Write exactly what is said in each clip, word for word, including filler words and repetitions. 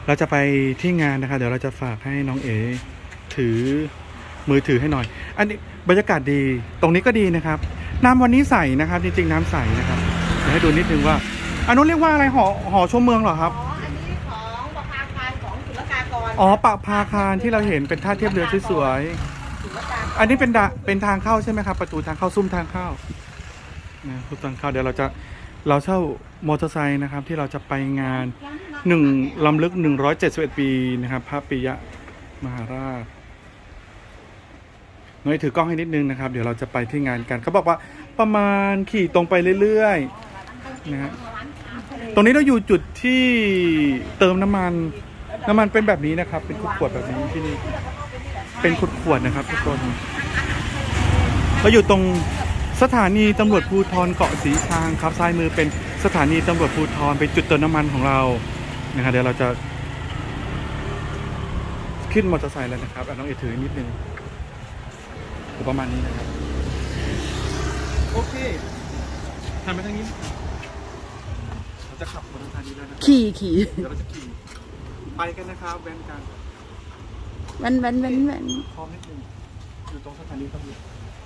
เราจะไปที่งานนะคะเดี๋ยวเราจะฝากให้น้องเอ๋ถือมือถือให้หน่อยอันนี้บรรยากาศดีตรงนี้ก็ดีนะครับน้ำวันนี้ใสนะครับจริงๆน้ำใสนะครับเดี๋ยวให้ดูนิดนึงว่าอันนู้นเรียกว่าอะไรหอหอชมเมืองเหรอครับอ๋ออันนี้ของปะพาคารของศุลกากรอ๋อปะพาคารที่เราเห็นเป็นท่าเทียบเรือที่สวยอันนี้เป็นเป็นทางเข้าใช่ไหมครับประตูทางเข้าซุ้มทางเข้านะซุ้มทางเข้าเดี๋ยวเราจะเราเช่ามอเตอร์ไซค์นะครับที่เราจะไปงานหนึ่งลำลึกหนึ่งร้อยเจ็ดสิบเอ็ดปีนะครับพระปิยมหาราชน้อยถือกล้องให้นิดนึงนะครับเดี๋ยวเราจะไปที่งานกันเขาบอกว่าประมาณขี่ตรงไปเรื่อยๆนะฮะตรงนี้เราอยู่จุดที่เติมน้ำมันน้ำมันเป็นแบบนี้นะครับเป็นขวดแบบนี้ที่นี่เป็นขวดๆนะครับทุกคนเราอยู่ตรงสถานีตำรวจภูธรเกาะสีชังครับซ้ายมือเป็นสถานีตำรวจภูธรเป็นจุดเติมน้ำมันของเรานะครับเดี๋ยวเราจะขึ้นมอเตอร์ไซค์แล้วนะครับน้องเอถือนิดนึงประมาณนี้นะครับโอเคทำไปทางนี้เราจะขับบนทางนี้แล้วนะขี่ขี่เดี๋ยวเราจะขี่ไปกันนะครับแว้นกันแว้นแว้นแว้นแว้นพร้อมนิดนึงอยู่ตรงสถานีตำรวจ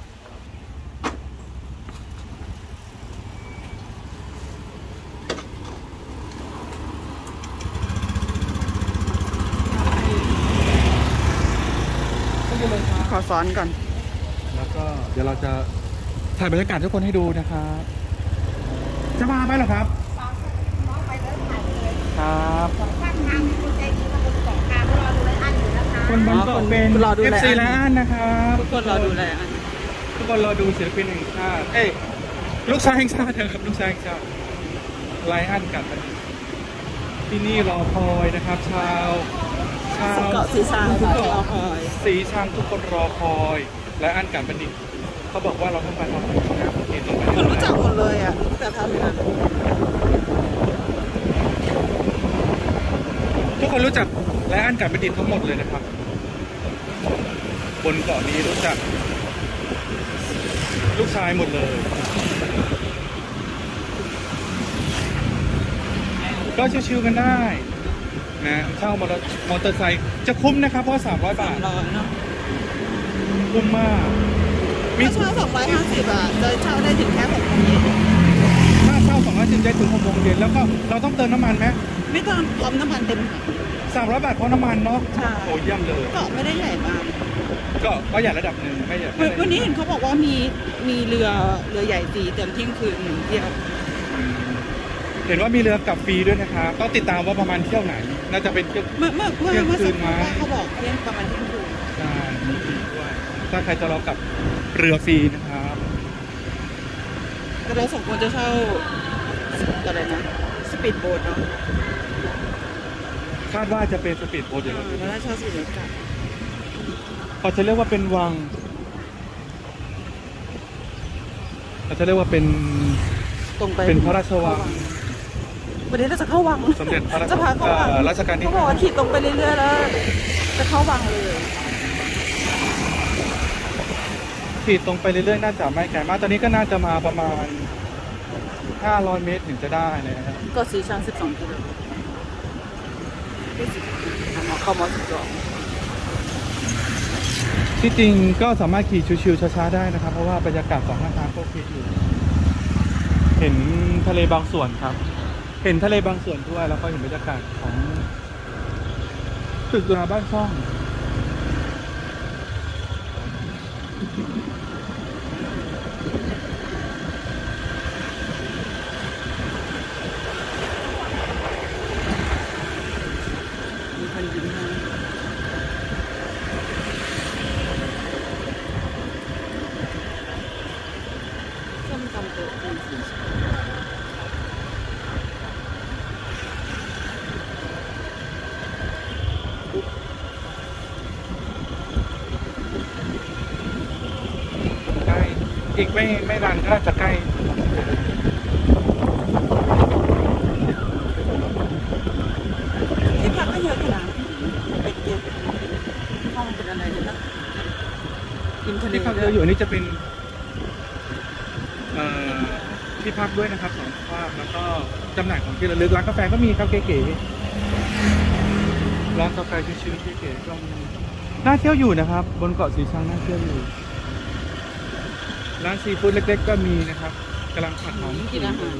ขอสอนก่อนแล้วก็เดี๋ยวเราจะถ่ายบรรยากาศทุกคนให้ดูนะครับจะมาไปหรอครับน้องไปเลยถ่ายเลยครับข้างทางมีคนใจดีมาบนเกาะกลางรอดูไลอ้อนอยู่นะคะคนบนเกาะเป็นเอฟซีไลอ้อนนะครับทุกคนรอดูไลอ้อนทุกคนรอดูศิลปินแห่งชาติเอ้ยลูกชายแห่งชาตินะครับลูกชายแห่งชาติไลอ้อนกันที่นี่รอคอยนะครับชาวชาวเกาะสีชังทุกคนรอคอยสีชังทุกคนรอคอยและอันการบัณฑิตเขาบอกว่าเราต้องไปทำงานที่ตรงคนรู้จักหมดเลยอ่ะแต่ทำงานทุกคนรู้จักและอันการบัณฑิตทั้งหมดเลยนะครับบนเกาะนี้รู้จักลูกชายหมดเลยก็ชิวๆกันได้นะเช่ามอเตอร์มอเตอร์ไซค์จะคุ้มนะครับเพราะสามร้อยบาทคุ้มมากมีเช่าสองร้อยห้าสิบอ่ะจะเช่าได้ถึงแค่หกโมงเย็นถ้าเช่าสองร้อยสิบได้ถึงหกโมงเย็นแล้วก็เราต้องเติมน้ำมันไหมไม่ต้องพร้อมน้ำมันเต็มสามร้อยบาทพร้อมน้ำมันเนาะใช่โอ้เยี่ยมเลยก็ไม่ได้ใหญ่มากก็ก็ใหญ่ระดับหนึ่งไม่ใหญ่วันนี้เห็นเขาบอกว่ามีมีเรือเรือใหญ่ตีเต็มเที่ยงคืนหนึ่งเที่ยวเห็นว่ามีเรือกลับฟรีด้วยนะครับต้องติดตามว่าประมาณเที่ยวไหนน่าจะเป็นเที่ยวเมื่อเมื่อเมื่อเมื่อคืนมาเขาบอกเที่ยงประมาณเที่ยงคืนใช่มีฟรีด้วยถ้าใครจะรอกับเรือฟรีนะครับแต่เราสองคนจะเช่าอะไรนะสปีดโบ๊ทเนาะคาดว่าจะเป็นสปีดโบ๊ทเดี๋ยวเราจะเช่าสปีดโบ๊ทกันเขาจะเรียกว่าเป็นวังเขาจะเรียกว่าเป็นตรงไปเป็นพระราชวังวันนี้เราจะเข้าวังสมเด็จพระราชจะพาเข้าวังรัชกาลที่เขาบอกว่าขี่ตรงไปเรื่อยๆแล้วจะเข้าวังเลยขี่ตรงไปเรื่อยๆน่าจะไม่ไกลมากตอนนี้ก็น่าจะมาประมาณห้าร้อยเมตรถึงจะได้เลยนะครับก็สีชังสิบสองกิโลเข้ามอสิบสองที่จริงก็สามารถขี่ชิวๆช้าๆได้นะครับเพราะว่าบรรยากาศสองข้างทางก็โอเคอยู่เห็นทะเลบางส่วนครับเห็นทะเลบางส่วนด้วยแล้วก็เห็นบรรยากาศของตึกราบ้านช่องมีคนยิ้มให้ส้มตำโต๊ะจีนสีอีกไม่ไม่นานก็จะใกล้ที่พักก็เยอะขนาดเป็นเตียงห้องเป็นอะไรเนี่ยนะริมทะเลที่พักเยอะอยู่นี่จะเป็นที่พักด้วยนะครับสองภาคแล้วก็จำหน่ายของที่ระลึกร้านกาแฟก็มีครับเก๋ๆร้านกาแฟชิวๆเก๋ๆก็มีน่าเที่ยวอยู่นะครับ บนเกาะสีชังน่าเที่ยวอยู่ร้านซีฟู้ดเล็กๆก็มีนะครับกำลังผัดหอมกินอาหาร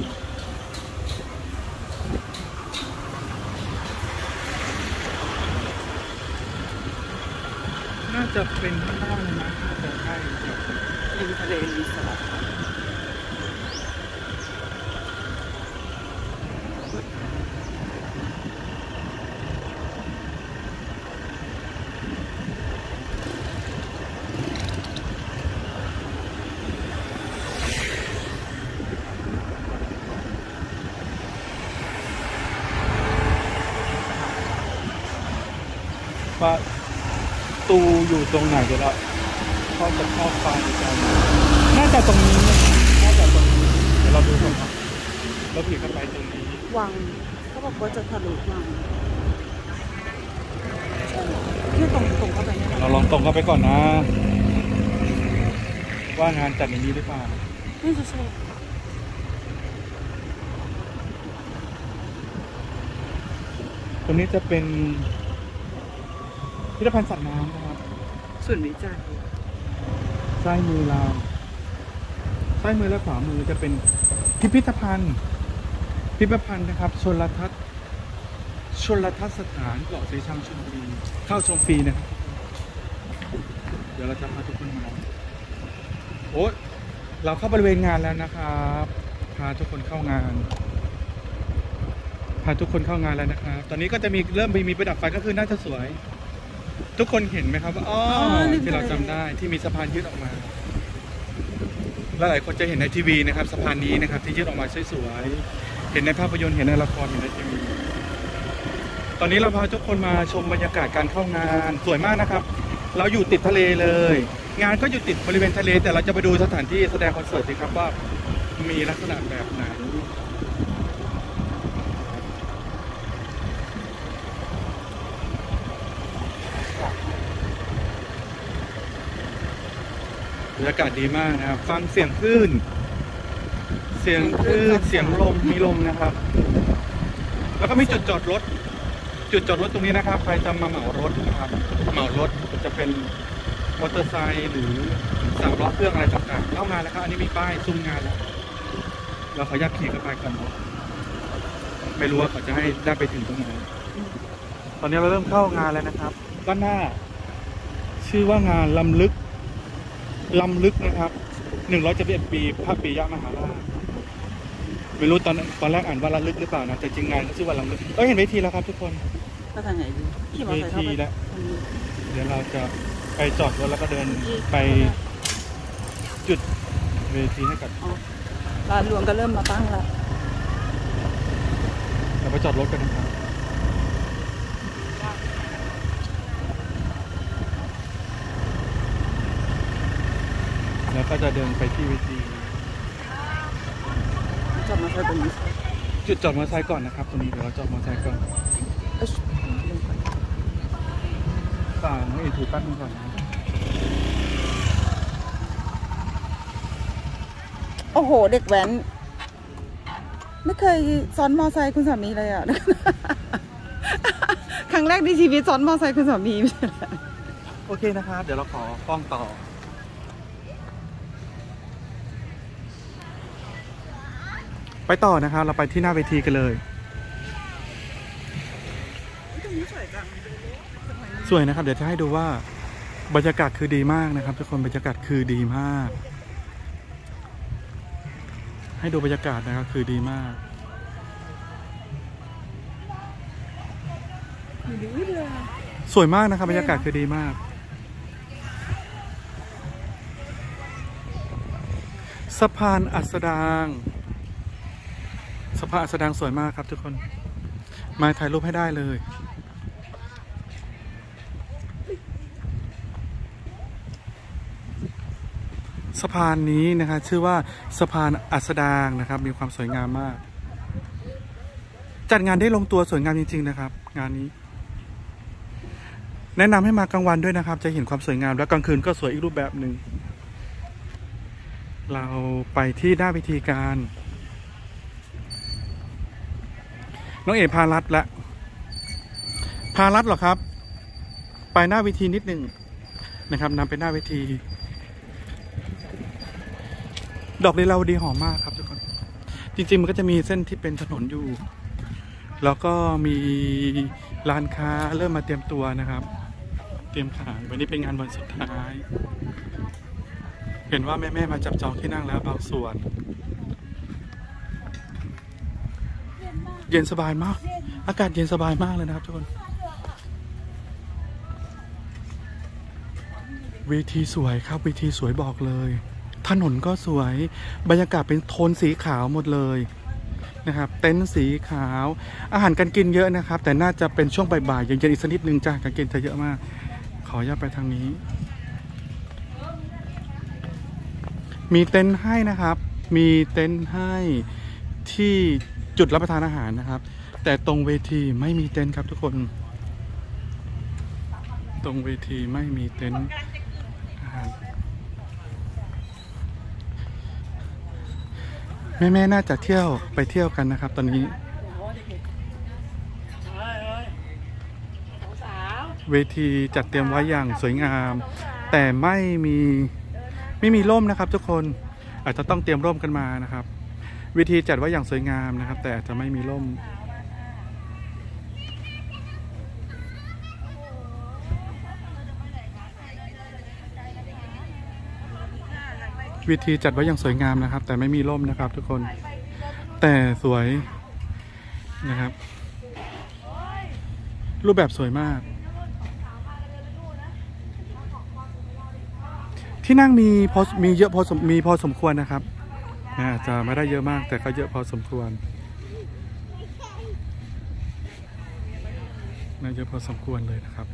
น่าจะเป็นข้างล่างเลยนะน่าจะใช่ครับริมทะเลมีสลัดประตูอยู่ตรงไหนเดี๋ยวเราเข้าจะเข้าไปกันน่าจะตรงนี้นะน่าจะตรงนี้เดี๋ยวเราดูก่อนครับเราผีเข้าไปตรงนี้วังเขาบอกว่าจะทะลุวังที่ตรงตรงเข้าไปเนี่ยเราลองตรงเข้าไปก่อนนะ ว่างานจัดในนี้หรือเปล่านี่จะใช่ตรงนี้จะเป็นพิพิธภัณฑ์สัตว์น้ำนะครับส่วนวิจัยซ้ายมือเราซ้ายมือและขวามือจะเป็นพิพิธภัณฑ์พิพิธภัณฑ์นะครับชลทัศน์ชลทัศน์สถานเกาะสีชังชลบุรีเข้าชมฟรีนะครับเดี๋ยวเราจะพาทุกคนมาโอ้เราเข้าบริเวณงานแล้วนะครับพาทุกคนเข้างานพาทุกคนเข้างานแล้วนะครับตอนนี้ก็จะมีเริ่มมีประดับไฟก็คือน่าจะสวยทุกคนเห็นไหมครับว่าอ๋อที่เราจำได้ที่มีสะพานยืดออกมาและหลายคนจะเห็นในทีวีนะครับสะพานนี้นะครับที่ยืดออกมาสวยๆเห็นในภาพยนตร์เห็นในละครเห็นในทีวีตอนนี้เราพาทุกคนมาชมบรรยากาศการเข้างานสวยมากนะครับเราอยู่ติดทะเลเลยงานก็อยู่ติดบริเวณทะเลแต่เราจะไปดูสถานที่แสดงคอนเสิร์ตดีครับว่ามีลักษณะแบบไหนบรรยากาศดีมากนะครับฟังเสียงคลื่นเสียงคลื่นเสียงลมมีลมนะครับแล้วก็มีจุดจอดรถจุดจอดรถตรงนี้นะครับใครจะมาเหมารถนะครับเหมารถจะเป็นมอเตอร์ไซค์หรือสามล้อเครื่องอะไรต่างๆเข้างานแล้วครับอันนี้มีป้ายซุ้มงานแล้วเราขออนุญาตขี่เข้าไปก่อนไม่รู้ว่าเขาจะให้ได้ไปถึงตรงไหนตอนนี้เราเริ่มเข้างานแล้วนะครับด้านหน้าชื่อว่างานลำลึกลำลึกนะครับหนึ่งร้อยเจ็ดสิบเอ็ดปีพระปิยมหาราชไม่รู้ตอนตอนแรกอ่านว่าระลึกหรือเปล่านะแต่จริงงานก็ชื่อว่าลำลึกเอ้ยเห็นเวทีแล้วครับทุกคนก็ทางไหนดีขี่มอเวเตอร์ไซค์ทีเข้าไปแล้วเดี๋ยวเราจะไปจอดรถแล้วก็เดินไปจุดเวทีให้กับร้านรวงก็เริ่มมาตั้งแล้วเดี๋ยวไปจอดรถกันนะครับแล้วก็จะเดินไปที่เวทีจอดมอเตอร์ไซค์ตรงนี้จุดจอดมอเตอร์ไซค์ก่อนนะครับตรงนี้เดี๋ยวเราจอดมอเตอร์ไซค์ก่อนเอ้ยลงไปต่างน้องเอ็นถือแป๊บนึงก่อนนะโอ้โหเด็กแว้นไม่เคยซ้อนมอไซค์คุณสามีเลยอ่ะ ครั้งแรกในชีวิตซ้อนมอไซค์คุณสามีไม่ใช่เหรอโอเคนะครับเดี๋ยวเราขอกล้องต่อไปต่อนะครับเราไปที่หน้าเวทีกันเลยสวยนะครับเดี๋ยวจะให้ดูว่าบรรยากาศคือดีมากนะครับทุกคนบรรยากาศคือดีมากให้ดูบรรยากาศนะครับคือดีมากสวยมากนะครับบรรยากาศคือดีมากสะพานอัสดางสะพานอัสดางสวยมากครับทุกคนมาถ่ายรูปให้ได้เลยสะพานนี้นะครับชื่อว่าสะพานอัสดางนะครับมีความสวยงามมากจัดงานได้ลงตัวสวยงามจริงๆนะครับงานนี้แนะนำให้มากลางวันด้วยนะครับจะเห็นความสวยงามแล้วกลางคืนก็สวยอีกรูปแบบหนึ่งเราไปที่หน้าพิธีการน้องเอ๋พารัตและพารัดเหรอครับไปหน้าเวทีนิดหนึ่งนะครับนำไปหน้าเวทีดอกลีลาวดีหอมมากครับทุกคนจริงๆมันก็จะมีเส้นที่เป็นถนนอยู่แล้วก็มีร้านค้าเริ่มมาเตรียมตัวนะครับเตรียมขายวันนี้เป็นงานวันสุดท้ายเห็นว่าแม่ๆมาจับจองที่นั่งแล้วบางส่วนเย็นสบายมากอากาศเย็นสบายมากเลยนะครับทุกคนเวทีสวยครับเวทีสวยบอกเลยถนนก็สวยบรรยากาศเป็นโทนสีขาวหมดเลยนะครับเต็นท์สีขาวอาหารการกินเยอะนะครับแต่น่าจะเป็นช่วงบ่ายๆเย็นๆอีกสักนิดนึงจ้าการกินจะเยอะมากขออนุญาตไปทางนี้มีเต็นท์ให้นะครับมีเต็นท์ให้ที่จุดรับประทานอาหารนะครับแต่ตรงเวทีไม่มีเต็นท์ครับทุกคนตรงเวทีไม่มีเต็นท์อาหารแม่ๆน่าจะเที่ยวไปเที่ยวกันนะครับตอนนี้เวทีจัดเตรียมไว้อย่างสวยงามแต่ไม่มีไม่มีร่มนะครับทุกคนอาจจะต้องเตรียมร่มกันมานะครับเวทีจัดไว้อย่างสวยงามนะครับแต่อาจจะไม่มีร่มวิธีจัดไว้อย่างสวยงามนะครับแต่ไม่มีร่มนะครับทุกคนแต่สวยนะครับรูปแบบสวยมากที่นั่งมีพอมีเยอะพอมีพอสมควรนะครับอาจจะไม่ได้เยอะมากแต่ก็เยอะพอสมควรน่าเยอะพอสมควรเลยนะครับ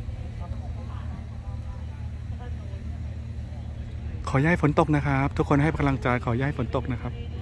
ขออย่าให้ฝนตกนะครับทุกคนให้กำลังใจขออย่าให้ฝนตกนะครับ